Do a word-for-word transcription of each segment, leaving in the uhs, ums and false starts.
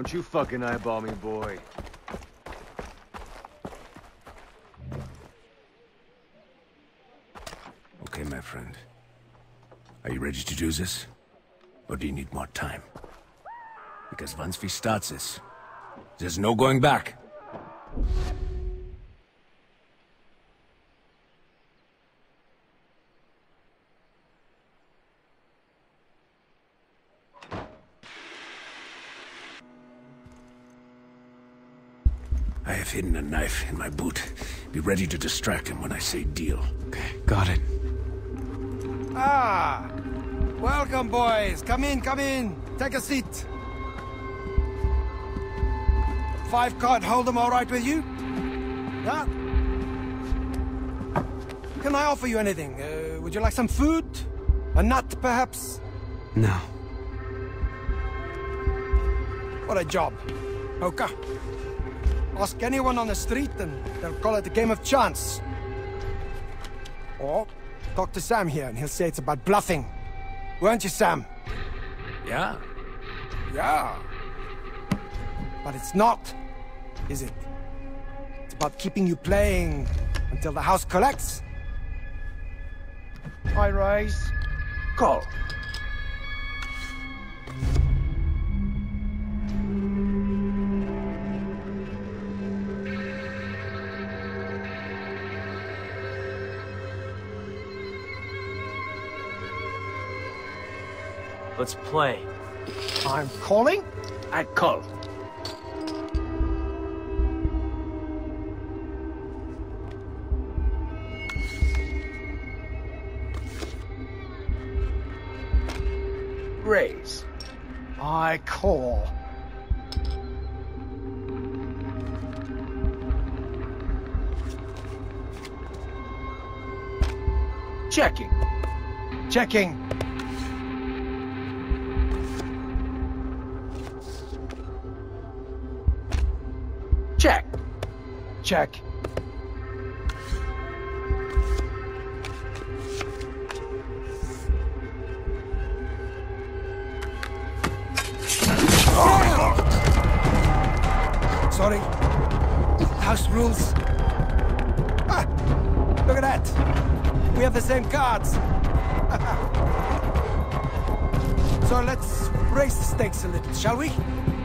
Don't you fucking eyeball me, boy. Okay, my friend. Are you ready to do this? Or do you need more time? Because once we start this, there's no going back. I have hidden a knife in my boot. Be ready to distract him when I say deal. Okay, got it. Ah! Welcome, boys. Come in, come in. Take a seat. Five card hold'em all right with you? Yeah? Can I offer you anything? Uh, would you like some food? A nut, perhaps? No. What a job. Poker. Ask anyone on the street and they'll call it a game of chance. Or talk to Sam here and he'll say it's about bluffing. Weren't you, Sam? Yeah? Yeah. But it's not, is it? It's about keeping you playing until the house collects. I rise. Call. Let's play. I'm calling? I call. Raise. I call. Checking. Checking. Check. Check. Sorry. House rules. Ah, look at that. We have the same cards. So let's raise the stakes a little, shall we?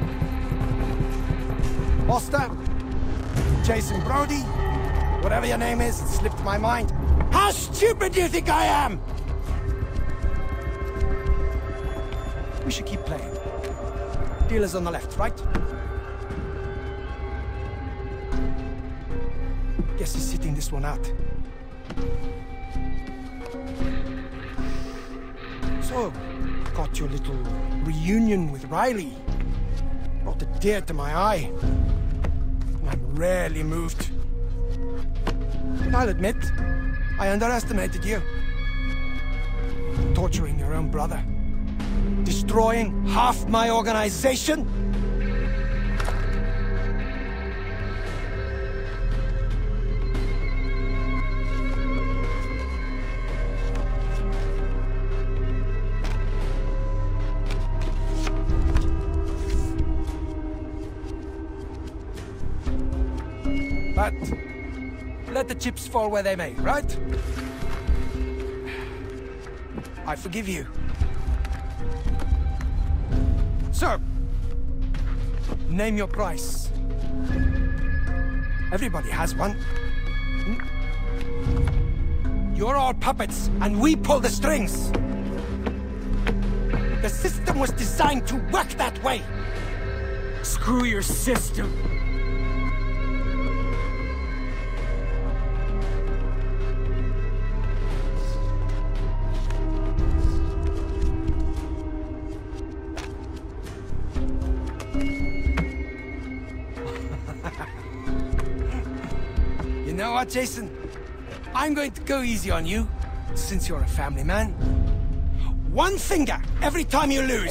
Foster? Jason Brody? Whatever your name is, it slipped my mind. How stupid do you think I am? We should keep playing. Dealer's on the left, right? Guess he's sitting this one out. So, got your little reunion with Riley. Brought a tear to my eye. I'm rarely moved. But I'll admit, I underestimated you. Torturing your own brother. Destroying half my organization. But let the chips fall where they may, right? I forgive you. So, name your price. Everybody has one. You're all puppets, and we pull the strings. The system was designed to work that way. Screw your system. You know what, Jason? I'm going to go easy on you, since you're a family man. One finger every time you lose.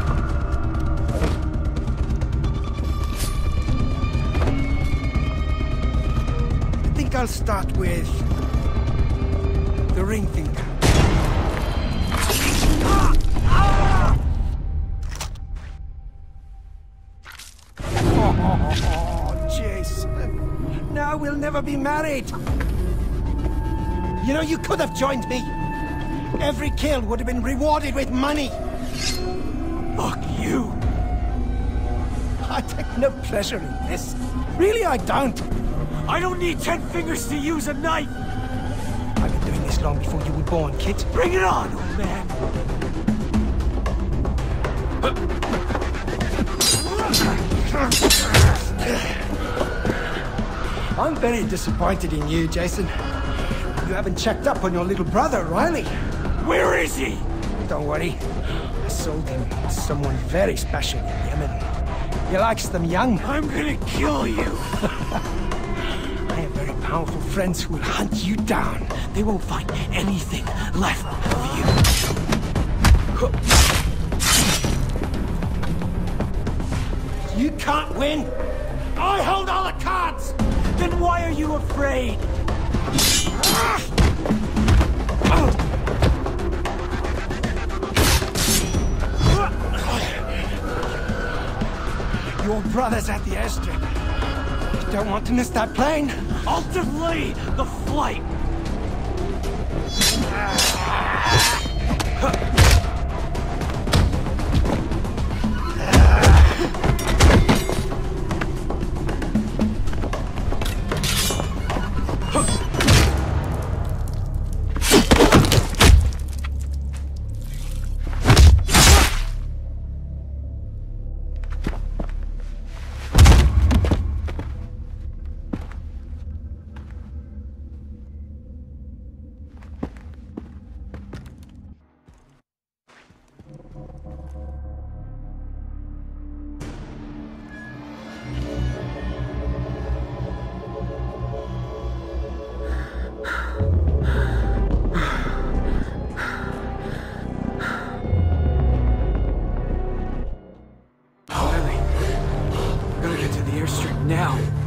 I think I'll start with the ring finger. Oh, Jason. Now we'll never be married. You know, you could have joined me. Every kill would have been rewarded with money. Fuck you! I take no pleasure in this. Really, I don't. I don't need ten fingers to use a knife! I've been doing this long before you were born, kid. Bring it on, old man! I'm very disappointed in you, Jason. You haven't checked up on your little brother, Riley. Where is he? Don't worry. I sold him to someone very special in Yemen. He likes them young. I'm gonna kill you! I have very powerful friends who will hunt you down. They won't find anything left of you. You can't win! I hold all the cards! Then why are you afraid? Your brother's at the airstrip. You don't want to miss that plane. I'll delay the flight! Now.